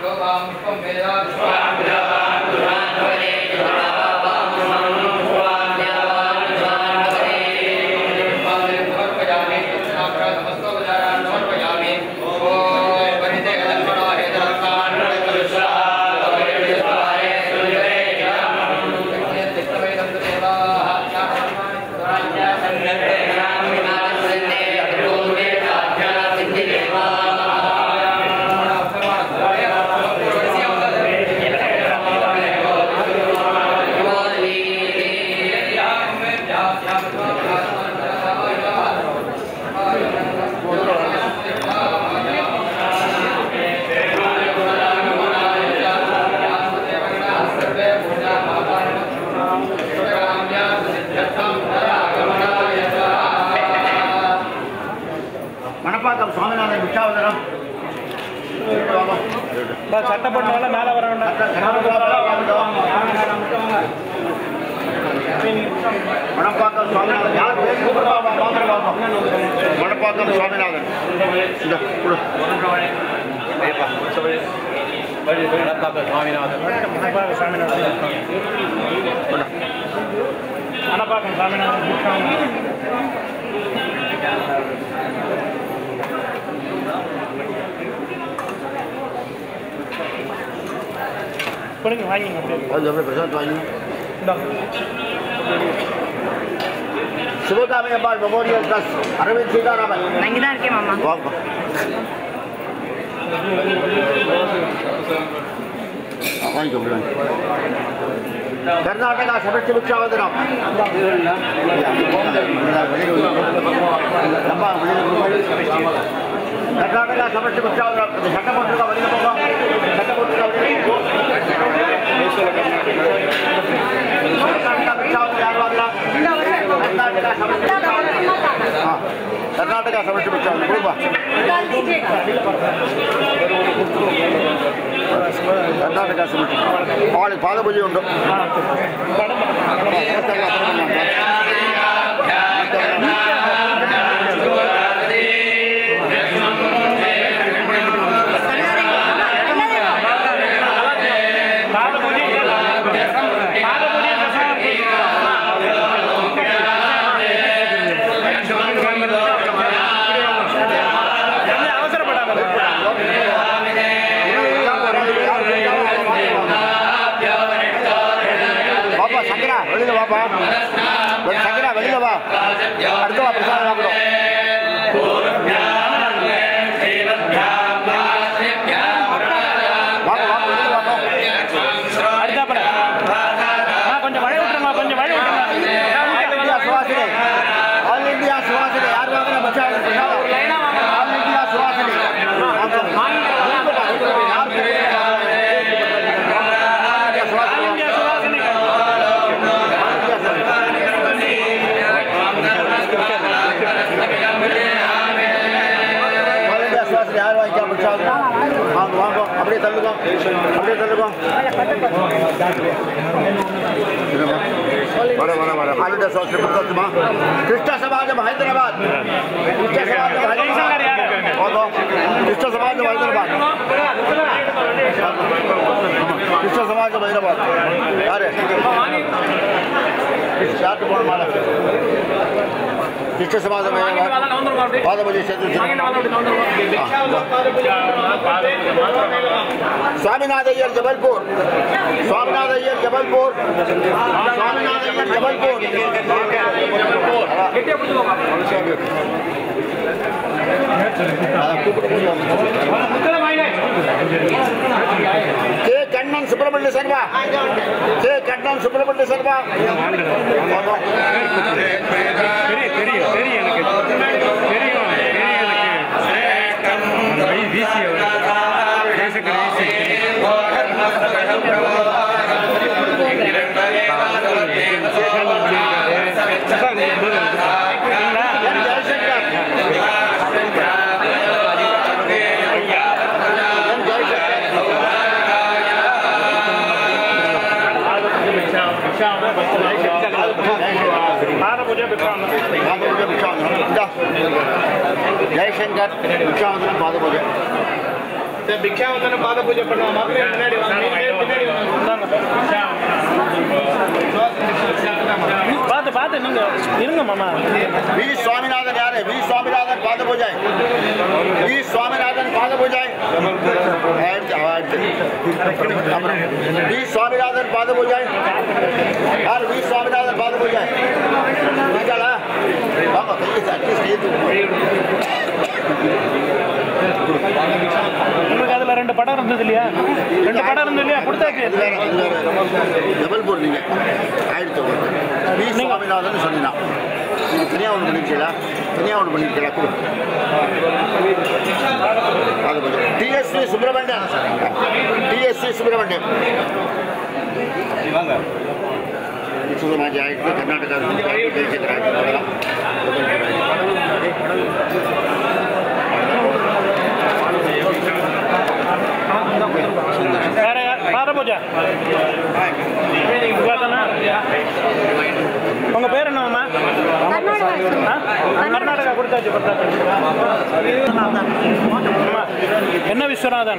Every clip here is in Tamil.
சட்டப்பட்ட மேல வர மணப்பாக்கம் சுவாமிநாதன் யார் மணப்பாக்கம் சுவாமிநாதன் இந்த மணப்பாக்கம் சுவாமிநாதன் மணப்பாக்கம் சுவாமிநாதன் கொடுங்க வாங்கிங்க பிரசாத் வாங்கி சிவகாமி அம்பாள் மெமோரியல் ட்ரஸ்ட் அரவிந்த் சீதாராமன் நான் தான் இருக்கேன் மாமா வாங்கிக்கோ கர்நாடகா சமஷ்டி பிக்ஷாவதனம் கர்நாடகா சமஷ்டி பிக்ஷாவதனம் சட்டமன்றா வெளியில போகும் சட்டமன்றா கர்நாடகா சமஷ்டி பிக்ஷாவதனம் குடும்பா கர்நாடகா சமஷ்டி அவளுக்கு பாத பூஜை உண்டு வெளியில வாப்பா சங்கரா வெளியில வா அடுத்த வா பிரசாதம் வாங்குறோம் கொஞ்சம் மழை விட்டுருமா கொஞ்சம் மழை விட்டுருமா சுவாசினி ஆல் இந்தியா சுவாசினி யார் வாங்கினா ஆல் இந்தியா சுவாசினி யார் வாங்கிக்கா பிரசாதம் வாங்க வாங்க அப்படியே தள்ளுங்க அப்படியே தள்ளுங்க வர வர வர ஹாலிடே சோஸ்ட் புத்தகமா கிறிஸ்த சமாஜம் ஹைதராபாத் கிறிஸ்த சமாஜம் ஹைதராபாத் கிறிஸ்த சமாஜம் ஹைதராபாத் கிறிஸ்த சமாஜம் ஹைதராபாத் யாரு ஸ்டார்ட் போன மாலை கிறிஸ்த சமாஜம் ஹைதராபாத் பாதபதி சேர்த்து स्वामीनाथ अय्यर जबलपुर स्वामीनाथ अय्यर जबलपुर स्वामीनाथ अय्यर जबलपुर के कन्नन सुब्रमण्य शर्मा के कन्नन सुब्रमण्य शर्मा जयशंकर पाद पूजा भिक्षावतन पाद पूजा பண்ணுவோம் மக்களே முன்னாடி வாங்க பின்னாடி வாங்க பாத்து நீங்க இருங்க மாமா वी स्वामीनाथन यार वी स्वामीनाथन पाद पूजा वी स्वामीनाथन पाद पूजा वी स्वामीनाथन पाद पूजा यार वी स्वामीनाथन पाद पूजा निकाला वांगो உங்களுக்கு அதுல ரெண்டு படம் இருந்தது இல்லையா கொடுத்தாச்சு ஜபல்பூர் நீங்க ஆயிரத்தி வி சுவாமிநாதன் சொன்னா நீங்க தனியா ஒன்று பண்ணிருக்கீங்களா கொடு டிஎஸ்வி சுப்பிரமணியன் समाज आयुक्त कर्नाटक பூஜா உங்க பேர் என்னம்மா கர்நாடகா கொடுத்தாச்சு என்ன விஸ்வநாதன்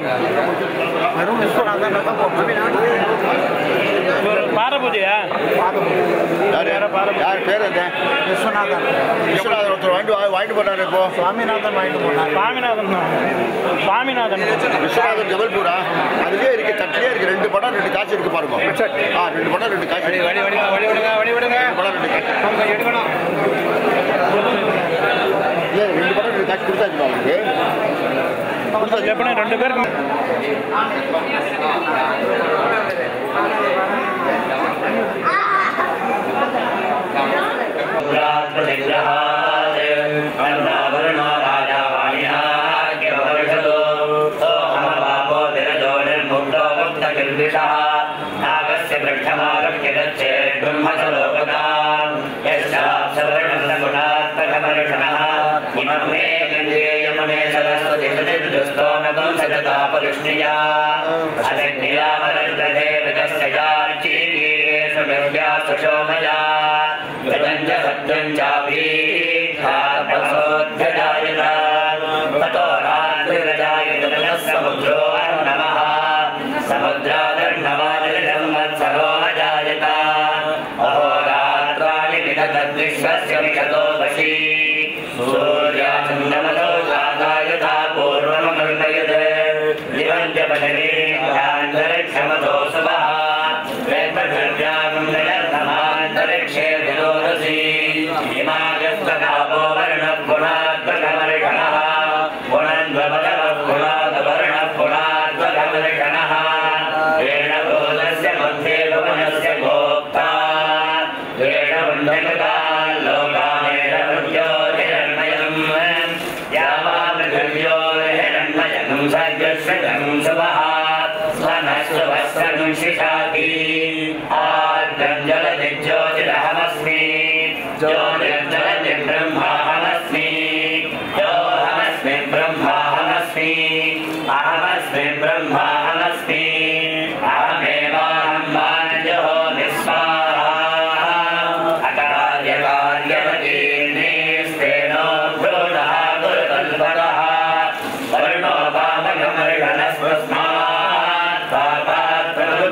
பார பூஜையா யார் பேர் என்ன விஸ்வநாதன் ஒருத்தர் வாங்கிட்டு போனாரு இப்போ சுவாமிநாதன் விஸ்வநாதன் ஜபல்பூரா அதுலேயே இருக்கு தட்டிலே இருக்கு ரெண்டு படம் ரெண்டு காட்சி இருக்கு பாருங்க ரெண்டு படம் ரெண்டு காட்சி படம் ரெண்டு காட்சி எடுக்கணும் இல்லை ரெண்டு படம் ரெண்டு காட்சி கொடுத்தாச்சு பாருங்க எப்படி ரெண்டு பேரும்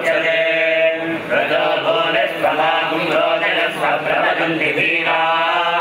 Divina